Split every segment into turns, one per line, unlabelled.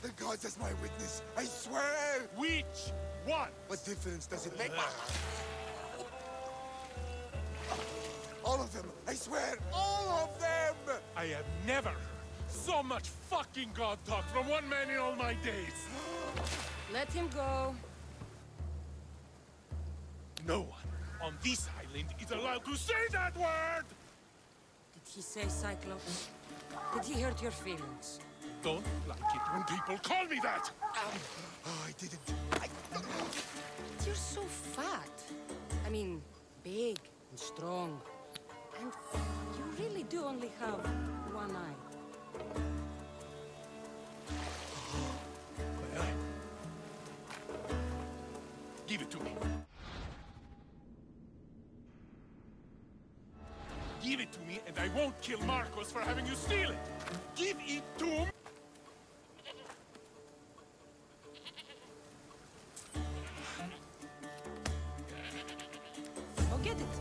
The gods as my witness, I swear!
Which one?
What difference does it make? All of them! I swear, all of them!
I have never heard so much fucking god talk from one man in all my days.
Let him go.
No one on this island is allowed to say that word!
Did he say Cyclops? Did he hurt your feelings?
Don't like it when people call me that!
Oh, I didn't.
You're so fat. I mean, big and strong. And you really do only have one eye.
My eye. Give it to me. Give it to me, and I won't kill Marcos for having you steal it! Give it to me!
Go get it.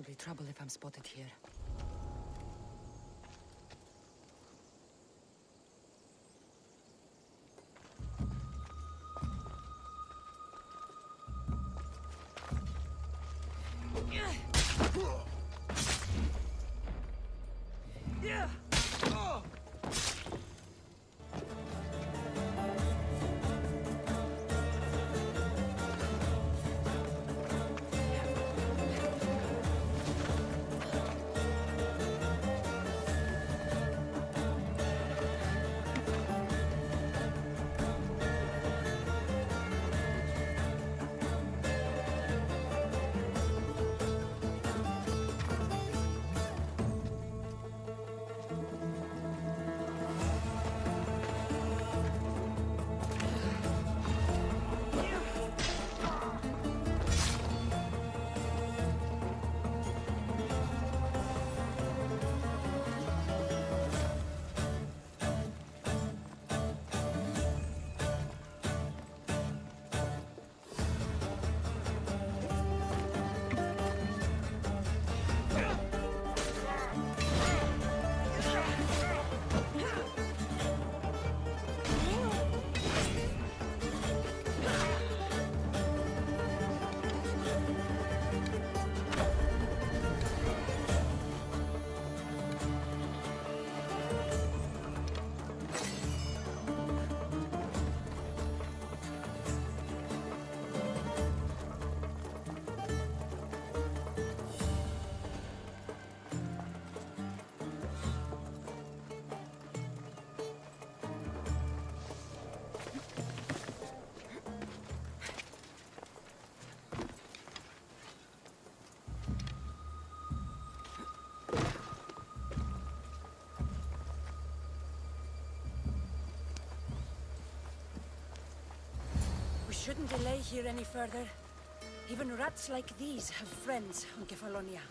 be trouble if I'm spotted here. We shouldn't delay here any further. Even rats like these have friends on Kefalonia.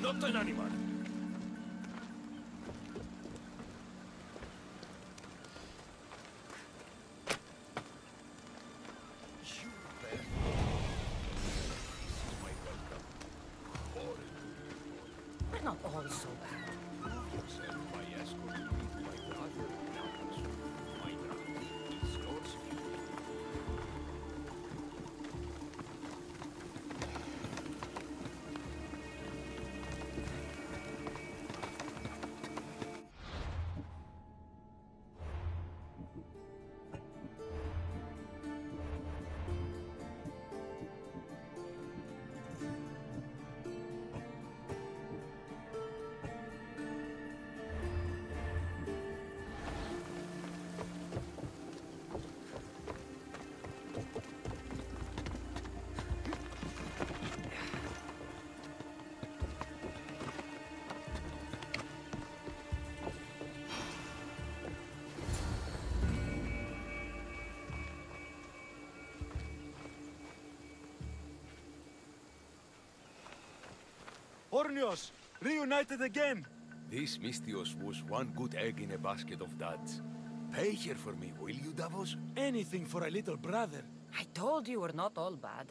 not an animal. You bear. This is my welcome. Horrible.
We're not all so bad.
Yourself by escorting me to my brother. Now, my brother is yours.
Ornios, reunited again!
This Misthios was one good egg in a basket of duds. Pay here for me, will you, Davos?
Anything for a little brother.
I told you we're not all bad.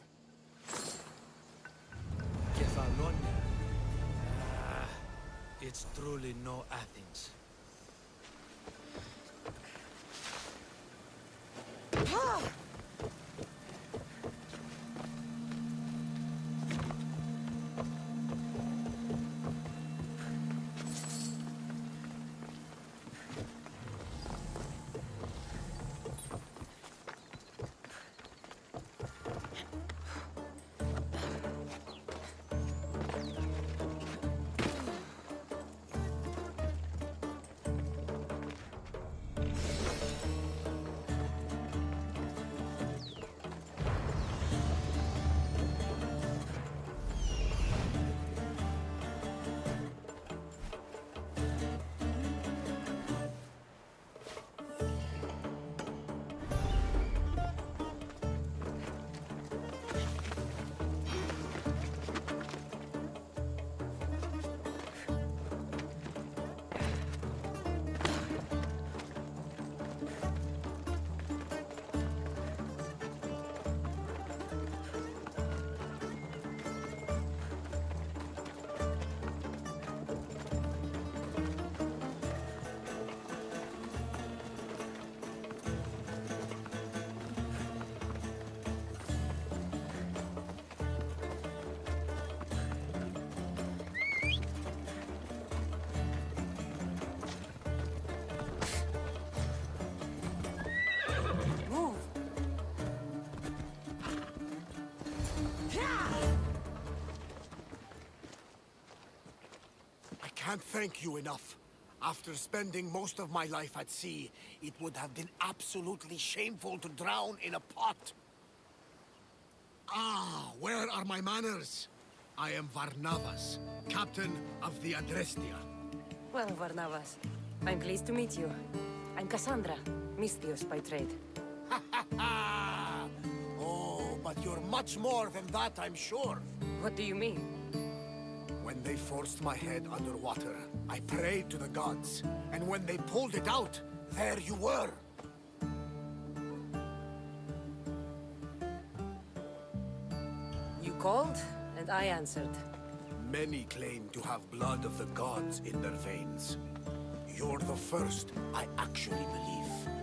Kefalonia. Ah, it's truly no Athens.
I can't thank you enough. After spending most of my life at sea, it would have been absolutely shameful to drown in a pot. Ah, where are my manners? I am Varnavas, captain of the Adrestia.
Well, Varnavas, I'm pleased to meet you. I'm Cassandra, Misthios by trade.
Oh, but you're much more than that, I'm sure.
What do you mean?
When they forced my head underwater, I prayed to the gods. And when they pulled it out, there you were.
You called, and I answered.
Many claim to have blood of the gods in their veins. You're the first I actually believe.